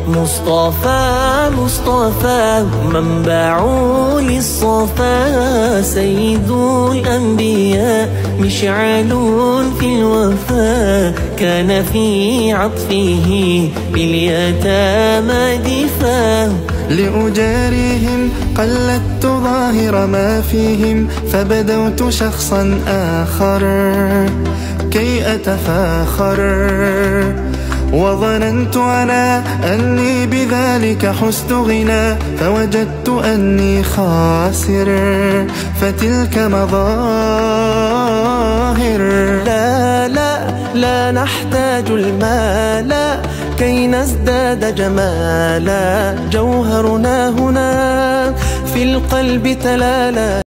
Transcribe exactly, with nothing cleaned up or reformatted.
مصطفى مصطفى منبع للصفا، سيد الأنبياء مشعل في الوفا، كان في عطفه باليتامى دفا. لأجاريهم قلدت ظاهر ما فيهم، فبدوت شخصا آخر كي أتفاخر، وظننت أنا أني بذلك حزت غنى، فوجدت أني خاسر، فتلك مظاهر. لا لا لا نحتاج المال كي نزداد جمالا، جوهرنا هنا في القلب تلالا.